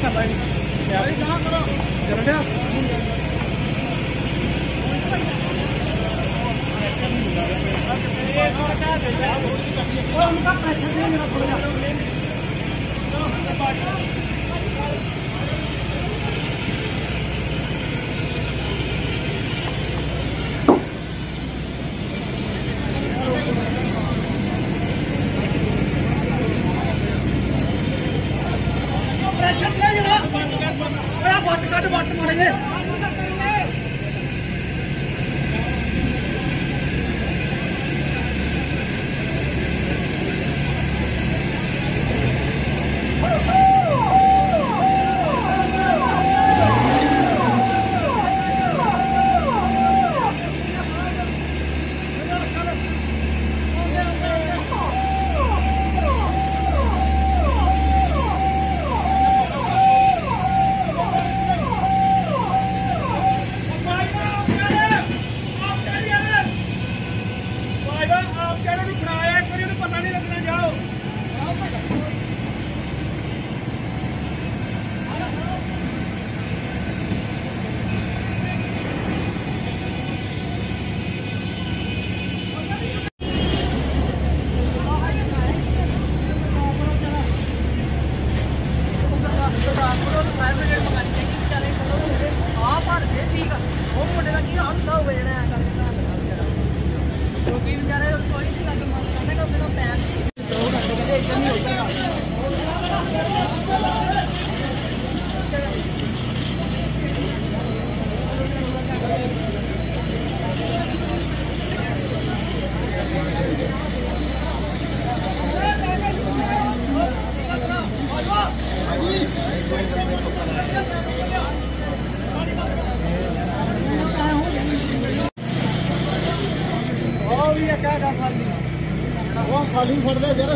खाली फड़ दे जरा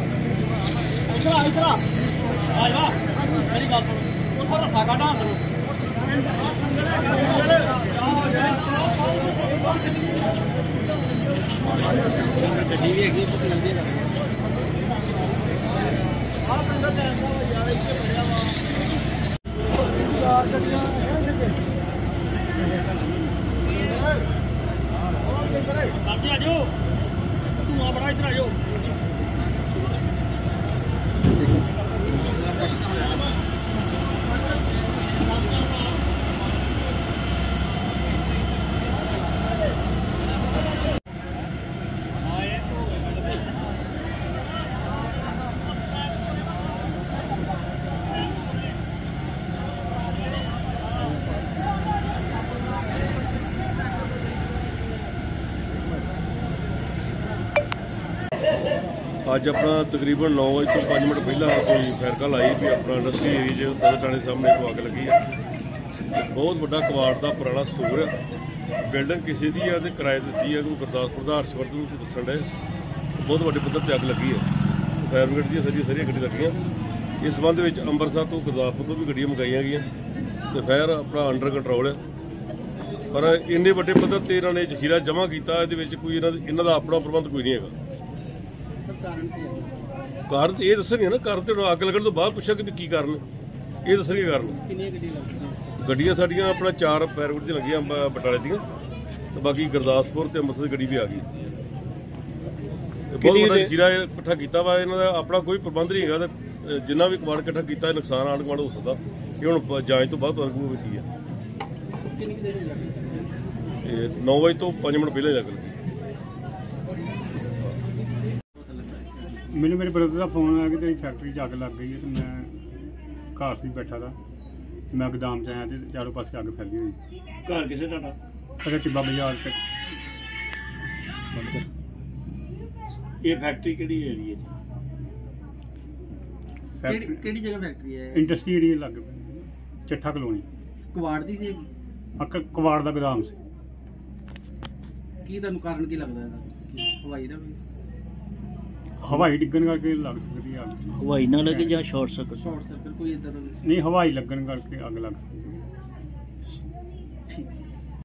इधर इधर आ जा मेरी बात सुनो थोड़ा सागा डाल दो गड्डी भी हैगी कुछ लंबी है आप अंदर जाओ यार इससे बढ़िया यार गड्डियां बाकी आ जाओ तू आ बड़ा इधर आ जाओ अज अपना तकरीबन 9 बजे तो 5 मिनट पहला कोई फायर कॉल आई भी अपना इंडस्ट्री एरिए सदर थाने सामने को अग लगी है। बहुत बड़ा कबाड़ का पुराना स्टोर है, बिल्डिंग किसी की है किराए दी है, कोई गुरदासपुर का हर्षवर्धन को दसन डे बहुत बड़े पद्धर पर अग लगी है। फायर ब्रिगेड दी सारिया गड्डी लगियां। इस संबंध में अंबरसर तो गुरदासपुर तो भी गड्डियां मंगाई गई तो फायर अपना अंडर कंट्रोल है, पर इन्ने बड़े पद्धर पर इन्होंने जखीरा जमा किया, कोई इन्हों का अपना प्रबंध कोई नहीं है। कारण तो ये दसणगे ना, कारण तो अग लगन तो बाद पूछा कि की कारण ये दसणगे कारण। गड्डियां साडियां अपना 4 फायर ब्रिगेड दी लगियां बटाले दियां, तो बाकी गुरदासपुर ते अंमृतसर गड्डी भी आ गई। बहुत बड़ा जखीरा इकट्ठा किया वा, इन्हां दा अपना कोई प्रबंध नहीं है, जिन्ना भी कबाड़ इकट्ठा किया नुकसान आंढ गुआंढ हो सकता। ये हुण जांच तो बाद वर्गू की है। 9 बजे तो 5 मिनट पहले लग लगी। मैंने मेरे ब्रदर का फोन आया कि तेरी फैक्ट्री अग लग गई है, तो मैं घर से बैठा था, मैं गोदाम से आया तो चारों पास अग फैली हुई। घर किसे तुहाडा? अरे टिब्बा बाजार से। ये फैक्ट्री किहड़ी एरिया किहड़ी जगह फैक्ट्री है? इंडस्ट्री एरिया लग चट्ठा कलोनी कबाड़ दी सी कबाड़ का गोदाम से। की तुहानूं कारण की लगदा है? हवाई दा हवाई डिग्गन करके लग सकती है अग। हवाई ना लगे या शॉर्ट सर्किट? शॉर्ट सर्किट कोई इदां दा नहीं, हवाई लगन करके अग लग सकती है। ठीक।